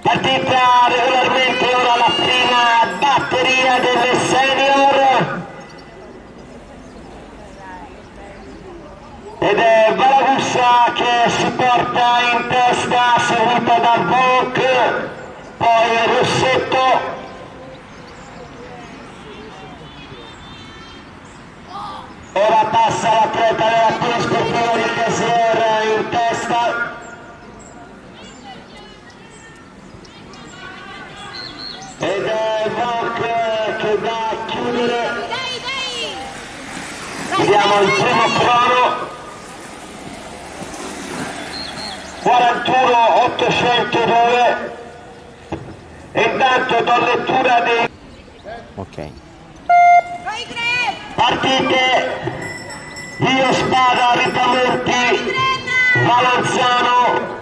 Partita regolarmente ora la prima batteria delle senior ed è Valagussa che si porta in testa, seguita da Volk, poi Rossetto, ora passa l'atleta della polisportiva di Casier in testa. Ed è Volk che va a chiudere. Vediamo il primo crono. 41.802. E intanto do lettura dei partite. Io Spada, Ripamonti, Valanzano,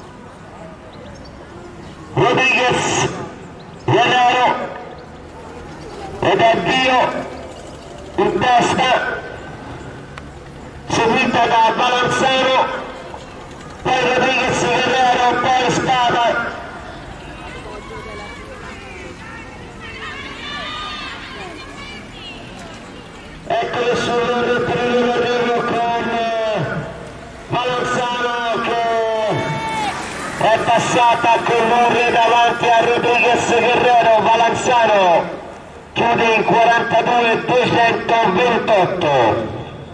Rodriguez, Guerrero ed è Dio in testa, seguita da Valanzano, poi Rodriguez, Guerrero, poi Spada. Eccole sul rettilineo d'arrivo con Valanzano che è passata a condurre davanti a Rodriguez Guerrero. Valanzano chiude in 42.228.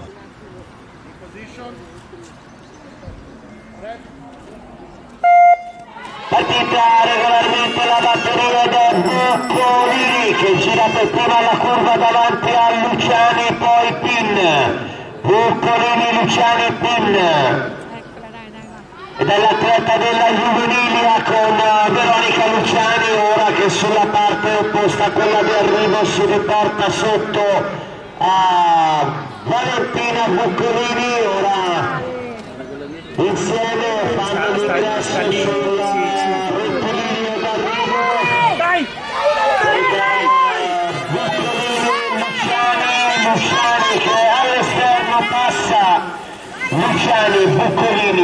Partita regolarmente la batteria da Boccolini che gira per prima la curva davanti a Luciani, poi Pin. Boccolini, Luciani, Pin. Ed è l'atleta della Juvenilia con Veronica Luciani, ora che sulla parte opposta a quella di arrivo si riporta sotto a Valentina Boccolini, ora insieme fanno l'ingresso sul rettilineo d'arrivo. Luciani che all'esterno passa. Luciani, Boccolini,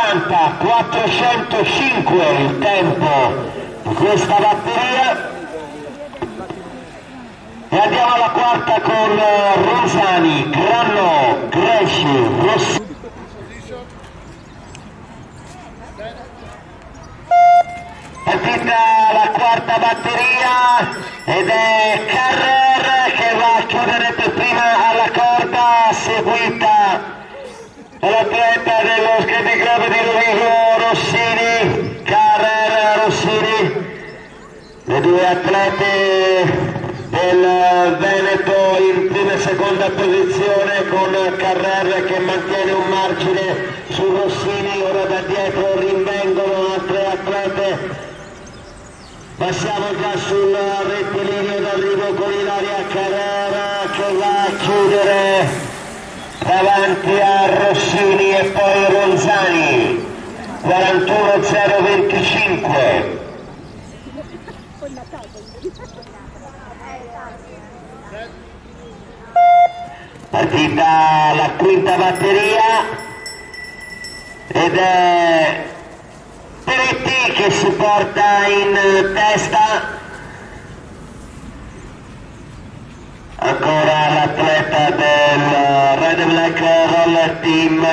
40.405 il tempo di questa batteria. E andiamo alla quarta con Rosani, Granno, Gresci, Rossi. Partita la quarta batteria ed è Carrer che va a chiudere per prima alla corda, seguita dall'atleta dello skate club di Rovigo Rossini, Carrer, Rossini, le due atlete del Veneto in prima e seconda posizione con Carrer che mantiene un margine su Rossini, ora da dietro rinvengono altre atlete. Passiamo già sul rettilineo d'arrivo con Ilaria Carrera che va a chiudere davanti a Rossini e poi Ronzani, 41.025. Partita la quinta batteria ed è Peretti che si porta in testa, ancora l'atleta del Red Black Roller Team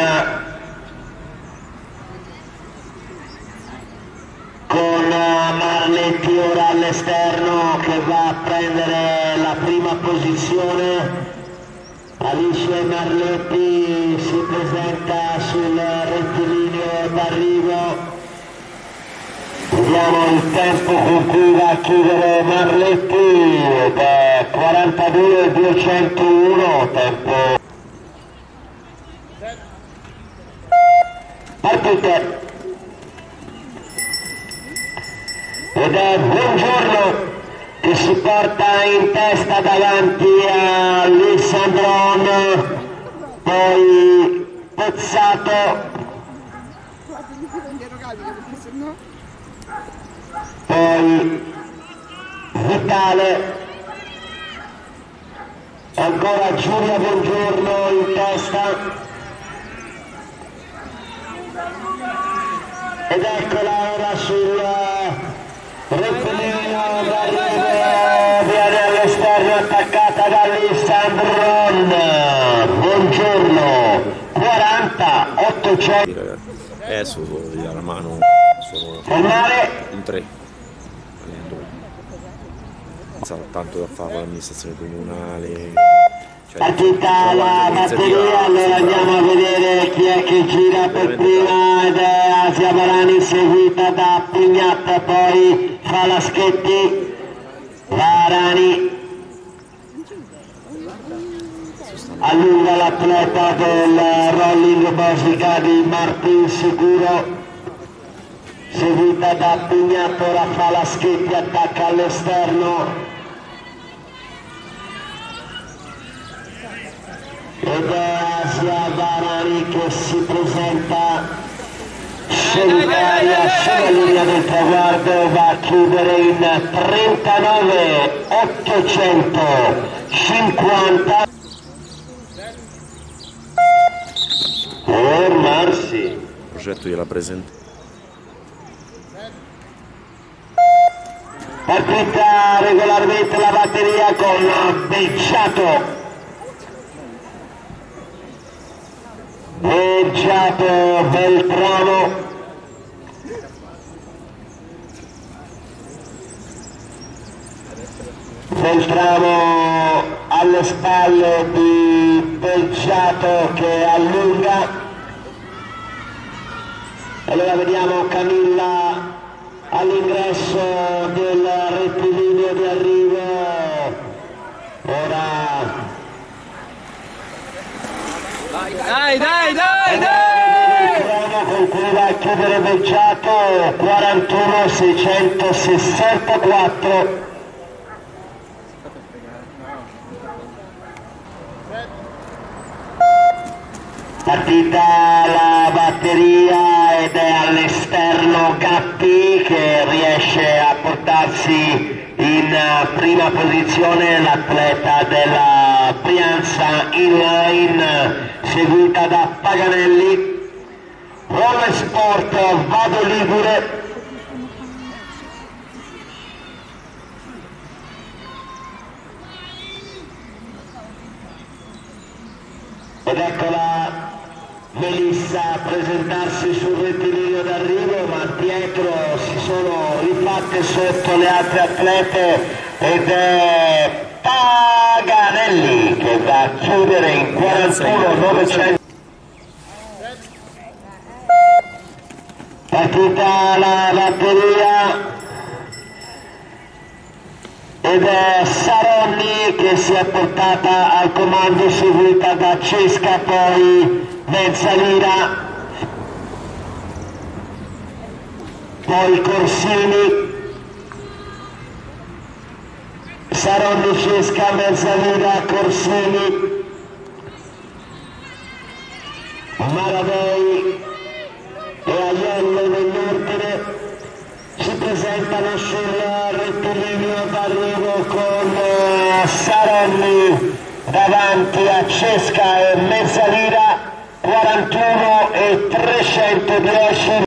con Marletti ora all'esterno che va a prendere la prima posizione. Alice Marletti si presenta sul rettilineo d'arrivo. Vediamo il tempo con cui va a chiudere Marletti ed è 42.201 tempo. Partite. Ed è Buongiorno che si porta in testa davanti a Lissandron, poi Pozzato, poi Vitale, ancora Giulia Buongiorno in testa ed eccola ora sul 800. Solo gli dà la mano, sono Fermare. in 3. Sarà tanto da fare l'amministrazione comunale. Partita la batteria, allora andiamo a vedere chi è che gira per prima ed è Asia Barani, seguita da Pignat, poi Falaschetti, Barani. Allunga l'atleta del rolling Bosica di Martin Sicuro, seguita da Pignat, ora Falaschetti attacca all'esterno. Ed è Asia Barani che si presenta solitaria sulla linea del traguardo, va a chiudere in 39.850. Fermarsi. Il progetto gliela presenta. Partita regolarmente la batteria con Becciato. Beggiato, Beltramo, Beltramo alle spalle di Beggiato che allunga. Allora vediamo Camilla all'ingresso del rettilineo di arrivo. Ora Dai! con cui va a chiudere Beggiato, 41.664. Partita la batteria ed è all'esterno Gatti che riesce a portarsi in prima posizione l'atleta della Brianza Inline, seguita da Paganelli. Roller Sport Vado Ligure. Ed eccola Melissa a presentarsi sul rettilineo d'arrivo, ma dietro si sono rifatte sotto le altre atlete ed è Paganelli che va a chiudere in 41.900. Partita la batteria ed è Saronni che si è portata al comando, seguita da Cesca, poi Mezzalira, poi Corsini, Saronni, Cesca, Mezzalira, Corsini, Maradei e Aiello nell'ordine. Si presentano sul rettilineo d'arrivo con Saronni davanti a Cesca e Mezzalira, 41.310.